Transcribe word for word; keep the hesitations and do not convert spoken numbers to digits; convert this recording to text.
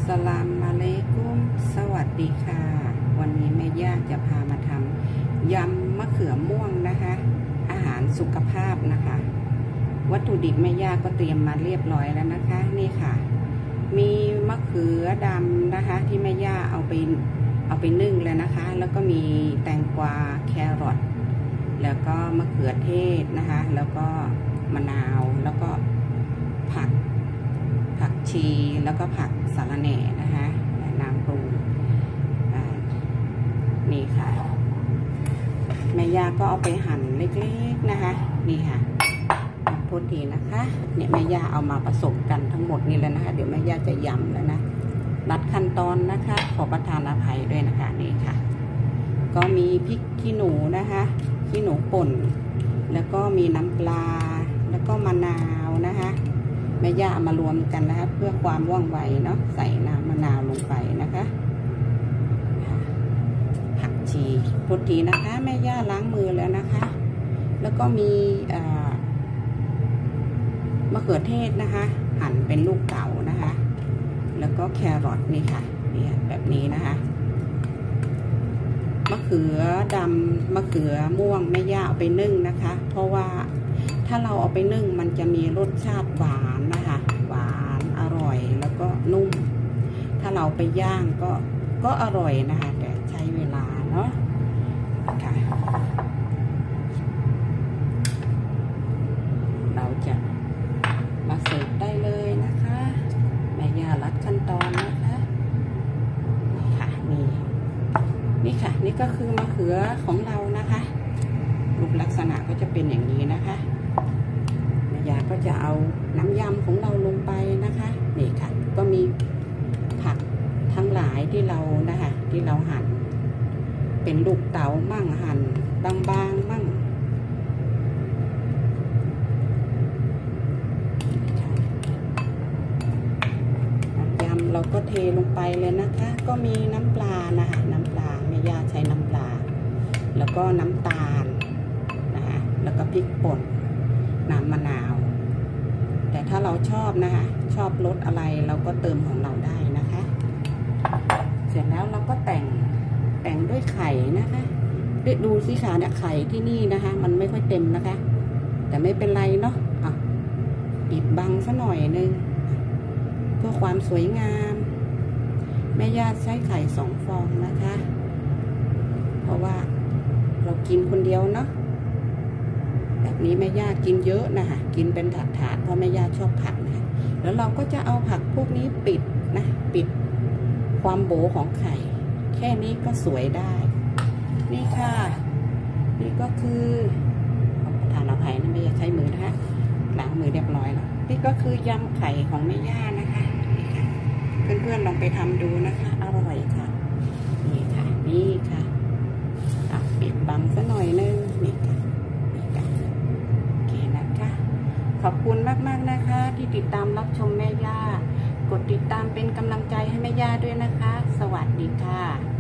สลามอะลัยกุมสวัสดีค่ะวันนี้แม่ย่าจะพามาทำยำมะเขือม่วงนะคะอาหารสุขภาพนะคะวัตถุดิบแม่ย่าก็เตรียมมาเรียบร้อยแล้วนะคะนี่ค่ะมีมะเขือดำนะคะที่แม่ย่าเอาไปเอาไปนึ่งแล้วนะคะแล้วก็มีแตงกวาแครอทแล้วก็มะเขือเทศนะคะแล้วก็มะนาวแล้วก็ผักผักชีแล้วก็ผักสะระแหน่นะคะน้ำปรุงนี่ค่ะแม่ย่าก็เอาไปหั่นเล็กๆนะคะนี่ค่ะโทษทีนะคะเนี่ยแม่ย่าเอามาผสมกันทั้งหมดนี่แล้วนะคะเดี๋ยวแม่ย่าจะยำแล้วนะรัดขั้นตอนนะคะขอประทานอภัยด้วยนะคะนี่ค่ะก็มีพริกขี้หนูนะคะขี้หนูป่นแล้วก็มีน้ำปลาแล้วก็มะนาวนะคะแม่ย่าเอามารวมกันนะคะเพื่อความว่องไวเนาะใส่น้ำมะนาวลงไปนะคะผักชีพุทธีนะคะแม่ย่าล้างมือแล้วนะคะแล้วก็มีมะเขือเทศนะคะหั่นเป็นลูกเต๋านะคะแล้วก็แครอทนี่ค่ะนี่แบบนี้นะคะมะเขือดำมะเขือม่วงแม่ย่าเอาไปนึ่งนะคะเพราะว่าถ้าเราเอาไปนึ่งมันจะมีรสชาติหวานนะคะหวานอร่อยแล้วก็นุ่มถ้าเราไปย่างก็ก็อร่อยนะคะแต่ใช้เวลาเนาะค่ะเราจะมาเสิร์ฟได้เลยนะคะแม่ย่ารัดขั้นตอนนะคะนี่ค่ะนี่นี่ค่ะนี่ก็คือมะเขือของเรานะคะรูปลักษณะก็จะเป็นอย่างนี้นะคะแม่ย่าก็จะเอาน้ำยำของเราลงไปนะคะนี่ค่ะก็มีผักทั้งหลายที่เรานะคะที่เราหั่นเป็นลูกเต๋ามั่งหั่นบางๆมั่งน้ำยำเราก็เทลงไปเลยนะคะก็มีน้ำปลานะคะน้ำปลาแม่ย่าใช้น้ำปลาแล้วก็น้ำตาลนะคะแล้วก็พริกป่นน้ำมะนาวแต่ถ้าเราชอบนะคะชอบรสอะไรเราก็เติมของเราได้นะคะเสร็จแล้วเราก็แต่งแต่งด้วยไข่นะคะดูสิคะเนี่ยไข่ที่นี่นะคะมันไม่ค่อยเต็มนะคะแต่ไม่เป็นไรเนาะอ่ะปิดบังซะหน่อยนึงเพื่อความสวยงามแม่ย่าใช้ไข่สองฟองนะคะเพราะว่าเรากินคนเดียวเนาะแบบนี้แม่ย่ากินเยอะนะคะกินเป็นถาดๆเพราะแม่ย่าชอบผักนะคะแล้วเราก็จะเอาผักพวกนี้ปิดนะปิดความโบของไข่แค่นี้ก็สวยได้นี่ค่ะนี่ก็คือประทานอภัยนะแม่ย่าใช้มือนะคะล้างมือเรียบร้อยแล้วนี่ก็คือยำไข่ของแม่ย่านะคะนี่ค่ะเพื่อนๆลองไปทำดูนะคะอร่อยค่ะนี่ค่ะนี่ค่ะปิดบังซะหน่อยนึงนี่ค่ะนี่ค่ะโอเคนะคะขอบคุณมากๆนะคะที่ติดตามรับชมแม่ย่ากดติดตามเป็นกำลังใจให้แม่ย่าด้วยนะคะสวัสดีค่ะ